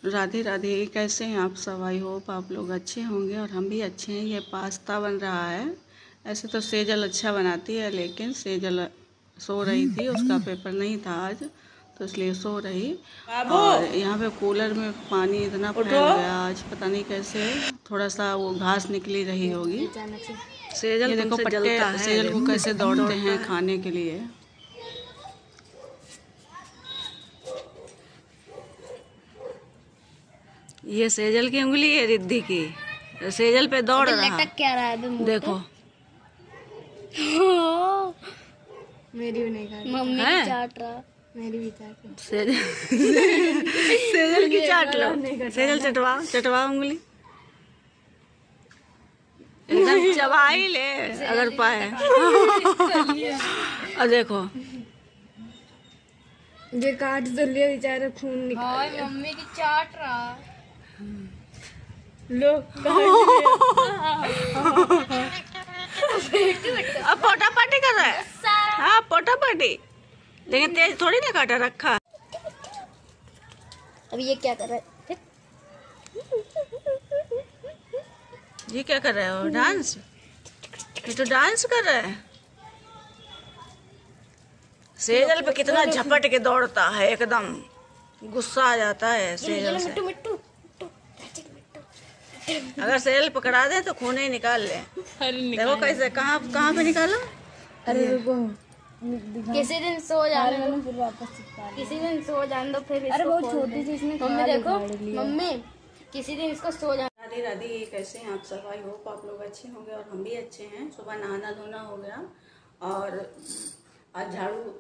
राधे राधे। कैसे हैं आप सब? आई होप आप लोग अच्छे होंगे और हम भी अच्छे हैं। ये पास्ता बन रहा है। ऐसे तो सेजल अच्छा बनाती है, लेकिन सेजल सो रही थी, उसका पेपर नहीं था आज, तो इसलिए सो रही। और यहाँ पे कूलर में पानी इतना फैल गया आज, पता नहीं कैसे। थोड़ा सा वो घास निकली रही होगी। सेजल, ये देखो पट्टे सेजल को कैसे दौड़ते हैं खाने के लिए। ये सेजल की उंगली है रिद्धि की, सेजल पे दौड़ रहा। लटक क्या रहा है देखो। मेरी भी नहीं खा रही। मम्मी की चाट रहा, मेरी भी चाट रहा। सेजल की चाट लो। सेजल चटवाओ चटवाओ उंगली, एकदम चबा ही ले अगर पाए। और देखो ये काट तो लिया बेचारा, खून निकाल। मम्मी की चाट रहा। लो अब पोटा पाटी कर रहा है। हाँ पोटा पाटी, लेकिन तेज थोड़ी ना काटा रखा। अब ये क्या कर रहा है? ये क्या कर रहे हो? डांस? ये तो डांस कर रहा है। सेजल पे कितना झपट के दौड़ता है, एकदम गुस्सा आ जाता है सेजल से। अगर सेजल पकड़ा दे तो खून ही निकाल ले। देखो कैसे, कहाँ कहाँ पे निकाला। अरे रुको, किसी दिन सो जाने दो, फिर वापस किसी दिन सो जाने दो, फिर अरे वो छोटी सी इसमें मम्मी देखो, मम्मी किसी दिन इसको सो जाने। राधे राधे। कैसे हैं आप सब? आई होप आप लोग अच्छे होंगे और हम भी अच्छे हैं। सुबह नहाना धोना हो गया और आज झाड़ू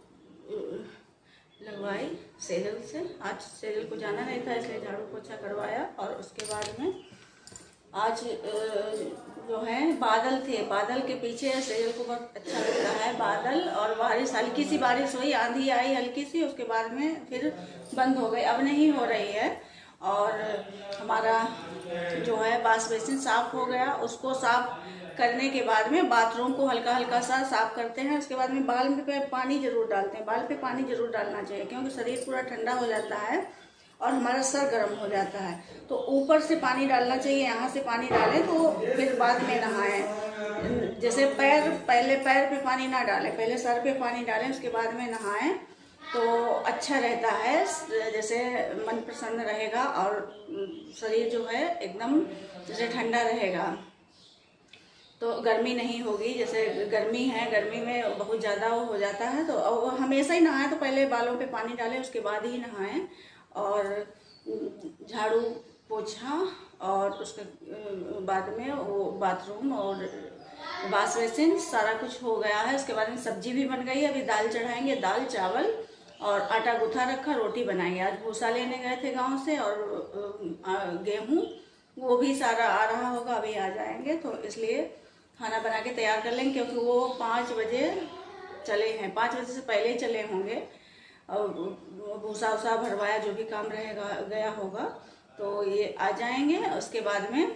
लगवाई सेजल से। आज सेजल को जाना नहीं था, इसलिए झाड़ू पोछा करवाया। और उसके बाद में आज जो है बादल थे, बादल के पीछे सेजल को बहुत अच्छा लगता है बादल। और बारिश, हल्की सी बारिश हुई, आंधी आई हल्की सी, उसके बाद में फिर बंद हो गई, अब नहीं हो रही है। और हमारा जो है वॉश बेसिन साफ हो गया। उसको साफ करने के बाद में बाथरूम को हल्का हल्का सा साफ करते हैं। उसके बाद में बाल पे पानी जरूर डालते हैं। बाल पे पानी जरूर डालना चाहिए, क्योंकि शरीर पूरा ठंडा हो जाता है और हमारा सर गर्म हो जाता है। तो ऊपर से पानी डालना चाहिए, यहाँ से पानी डालें तो फिर बाद में नहाएं। जैसे पैर, पहले पैर पे पानी ना डालें, पहले सर पे पानी डालें, उसके बाद में नहाएं तो अच्छा रहता है। जैसे मन प्रसन्न रहेगा और शरीर जो है एकदम जैसे ठंडा रहेगा, तो गर्मी नहीं होगी। जैसे गर्मी है, गर्मी में बहुत ज़्यादा वो हो जाता है, तो हमेशा ही नहाएं तो पहले बालों पे पानी डालें, उसके बाद ही नहाएं। और झाड़ू पोछा और उसके बाद में वो बाथरूम और वॉश बेसिन सारा कुछ हो गया है। उसके बाद में सब्जी भी बन गई है। अभी दाल चढ़ाएंगे, दाल चावल और आटा गूथा रखा, रोटी बनाएंगे। आज भूसा लेने गए थे गांव से, और गेहूं वो भी सारा आ रहा होगा, अभी आ जाएंगे, तो इसलिए खाना बना के तैयार कर लेंगे, क्योंकि वो 5 बजे चले हैं, 5 बजे से पहले ही चले होंगे। और भूसा उसा भरवाया, जो भी काम रहेगा गया होगा, तो ये आ जाएंगे। उसके बाद में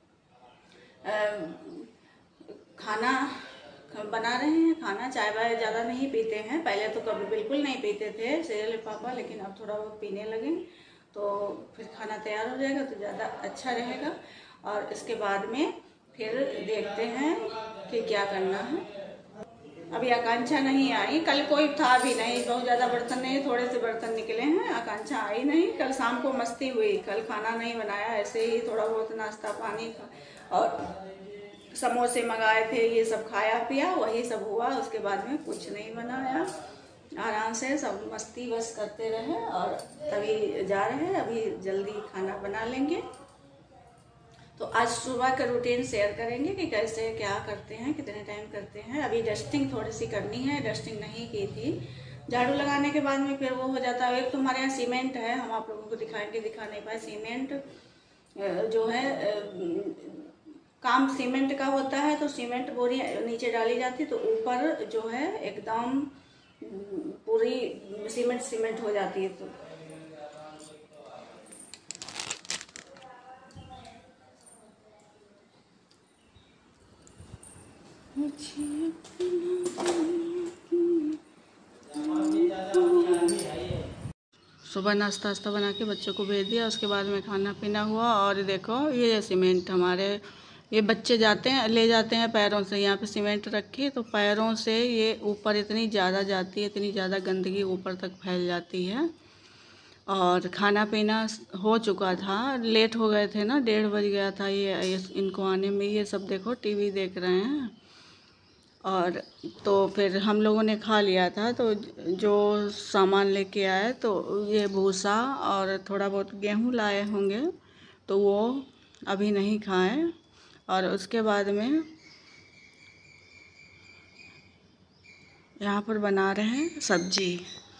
खाना बना रहे हैं। खाना, चाय वाय ज़्यादा नहीं पीते हैं, पहले तो कभी बिल्कुल नहीं पीते थे सेजल पापा, लेकिन अब थोड़ा बहुत पीने लगे, तो फिर खाना तैयार हो जाएगा तो ज़्यादा अच्छा रहेगा। और इसके बाद में फिर देखते हैं कि क्या करना है। अभी आकांक्षा नहीं आई, कल कोई था भी नहीं, बहुत ज़्यादा बर्तन नहीं, थोड़े से बर्तन निकले हैं। आकांक्षा आई नहीं, कल शाम को मस्ती हुई, कल खाना नहीं बनाया, ऐसे ही थोड़ा बहुत नाश्ता पानी और समोसे मंगाए थे, ये सब खाया पिया, वही सब हुआ। उसके बाद में कुछ नहीं बनाया, आराम से सब मस्ती बस करते रहे। और तभी जा रहे हैं, अभी जल्दी खाना बना लेंगे। तो आज सुबह का रूटीन शेयर करेंगे कि कैसे क्या करते हैं, कितने टाइम करते हैं। अभी डस्टिंग थोड़ी सी करनी है, डस्टिंग नहीं की थी। झाड़ू लगाने के बाद में फिर वो हो जाता है। एक तो हमारे यहाँ सीमेंट है, हम आप लोगों को दिखाएंगे, दिखा नहीं पाए। सीमेंट जो है, काम सीमेंट का होता है, तो सीमेंट बोरी नीचे डाली जाती, तो ऊपर जो है एकदम पूरी सीमेंट हो जाती है। तो सुबह नाश्ता बना के बच्चों को भेज दिया, उसके बाद में खाना पीना हुआ। और देखो ये सीमेंट हमारे ये बच्चे जाते हैं ले जाते हैं पैरों से, यहाँ पे सीमेंट रखी तो पैरों से ये ऊपर इतनी ज़्यादा जाती है, इतनी ज़्यादा गंदगी ऊपर तक फैल जाती है। और खाना पीना हो चुका था, लेट हो गए थे ना, 1:30 बज गया था ये इनको आने में। ये सब देखो टीवी देख रहे हैं। और तो फिर हम लोगों ने खा लिया था। तो जो सामान लेके आए तो ये भूसा और थोड़ा बहुत गेहूं लाए होंगे, तो वो अभी नहीं खाएं। और उसके बाद में यहाँ पर बना रहे हैं सब्जी।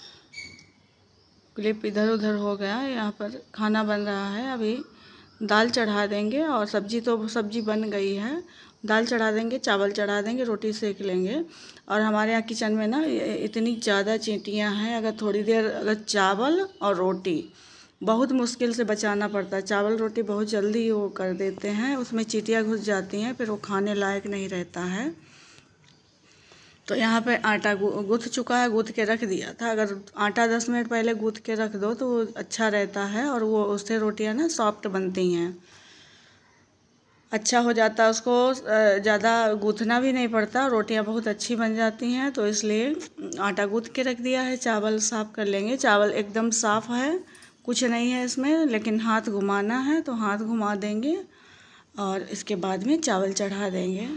क्लिप इधर उधर हो गया। यहाँ पर खाना बन रहा है, अभी दाल चढ़ा देंगे। और सब्जी बन गई है, दाल चढ़ा देंगे, चावल चढ़ा देंगे, रोटी सेक लेंगे। और हमारे यहाँ किचन में ना इतनी ज़्यादा चींटियाँ हैं, अगर थोड़ी देर अगर चावल और रोटी बहुत मुश्किल से बचाना पड़ता है। चावल रोटी बहुत जल्दी वो कर देते हैं, उसमें चींटियाँ घुस जाती हैं, फिर वो खाने लायक नहीं रहता है। तो यहाँ पे आटा गूँथ चुका है, गूँथ के रख दिया था। अगर आटा 10 मिनट पहले गूँथ के रख दो तो वो अच्छा रहता है, और वो उससे रोटियाँ ना सॉफ्ट बनती हैं, अच्छा हो जाता है। उसको ज़्यादा गूँथना भी नहीं पड़ता, रोटियाँ बहुत अच्छी बन जाती हैं। तो इसलिए आटा गूँथ के रख दिया है। चावल साफ़ कर लेंगे। चावल एकदम साफ़ है, कुछ नहीं है इसमें, लेकिन हाथ घुमाना है तो हाथ घुमा देंगे और इसके बाद में चावल चढ़ा देंगे।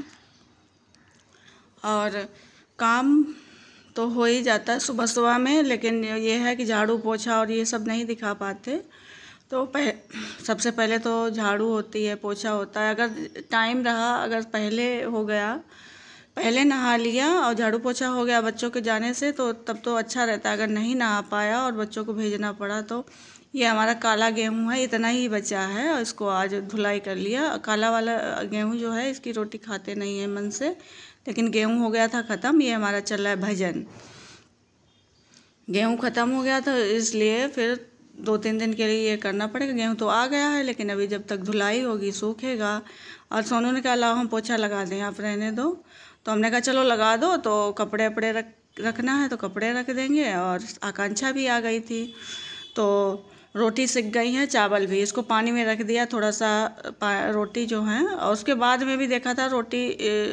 और काम तो हो ही जाता है सुबह में, लेकिन ये है कि झाड़ू पोछा और ये सब नहीं दिखा पाते। तो सबसे पहले तो झाड़ू होती है, पोछा होता है। अगर टाइम रहा, अगर पहले हो गया, पहले नहा लिया और झाड़ू पोछा हो गया बच्चों के जाने से, तो तब तो अच्छा रहता है। अगर नहीं नहा पाया और बच्चों को भेजना पड़ा, तो ये हमारा काला गेहूं है, इतना ही बचा है और इसको आज धुलाई कर लिया। काला वाला गेहूं जो है, इसकी रोटी खाते नहीं है मन से, लेकिन गेहूं हो गया था ख़त्म। ये हमारा चल रहा है भजन। गेहूं ख़त्म हो गया था, इसलिए फिर 2-3 दिन के लिए ये करना पड़ेगा। गेहूं तो आ गया है, लेकिन अभी जब तक धुलाई होगी सूखेगा। और सोनू ने कहा लाओ हम पोछा लगा दें, आप रहने दो। तो हमने कहा चलो लगा दो। तो कपड़े वपड़े रखना है तो कपड़े रख देंगे। और आकांक्षा भी आ गई थी, तो रोटी सिक गई है, चावल भी। इसको पानी में रख दिया थोड़ा सा रोटी जो है। और उसके बाद में भी देखा था रोटी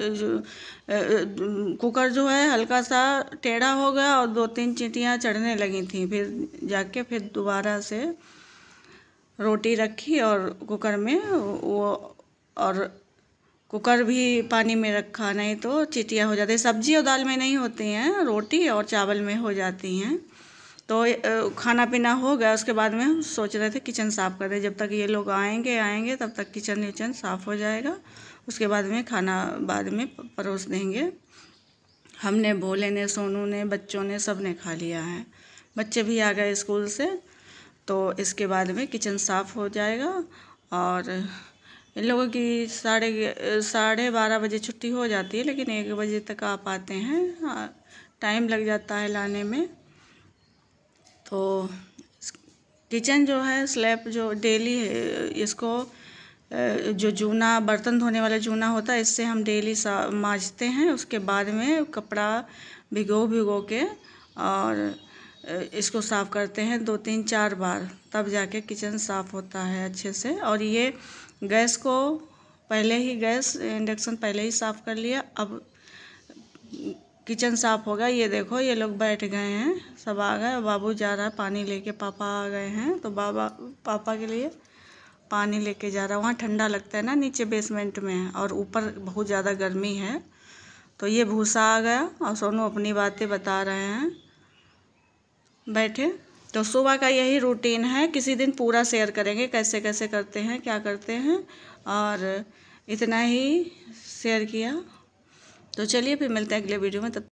कुकर जो है हल्का सा टेढ़ा हो गया और 2-3 चींटियाँ चढ़ने लगी थी। फिर जाके फिर दोबारा से रोटी रखी और कुकर में वो, और कुकर भी पानी में रखा, नहीं तो चींटियाँ हो जाती है। सब्जी और दाल में नहीं होती हैं, रोटी और चावल में हो जाती हैं। तो खाना पीना हो गया, उसके बाद में हम सोच रहे थे किचन साफ़ कर दें। जब तक ये लोग आएंगे तब तक किचन साफ़ हो जाएगा। उसके बाद में खाना बाद में परोस देंगे। हमने, भोले ने, सोनू ने, बच्चों ने, सब ने खा लिया है। बच्चे भी आ गए स्कूल से, तो इसके बाद में किचन साफ़ हो जाएगा। और इन लोगों की 12:30 बजे छुट्टी हो जाती है, लेकिन 1 बजे तक आ पाते हैं। टाइम लग जाता है लाने में। तो किचन जो है स्लैब जो डेली इसको जो जूना बर्तन धोने वाला जूना होता है, इससे हम डेली मांजते हैं। उसके बाद में कपड़ा भिगो के और इसको साफ़ करते हैं 2-3-4 बार, तब जाके किचन साफ़ होता है अच्छे से। और ये गैस को इंडक्शन पहले ही साफ़ कर लिया। अब किचन साफ़ होगा। ये देखो ये लोग बैठ गए हैं, सब आ गए। बाबू जा रहा है पानी लेके, पापा आ गए हैं तो पापा के लिए पानी लेके जा रहा है। वहाँ ठंडा लगता है ना नीचे बेसमेंट में, और ऊपर बहुत ज़्यादा गर्मी है। तो ये भूसा आ गया और सोनू अपनी बातें बता रहे हैं बैठे। तो सुबह का यही रूटीन है। किसी दिन पूरा शेयर करेंगे कैसे कैसे करते हैं, क्या करते हैं। और इतना ही शेयर किया। तो चलिए फिर मिलते हैं अगले वीडियो में। तब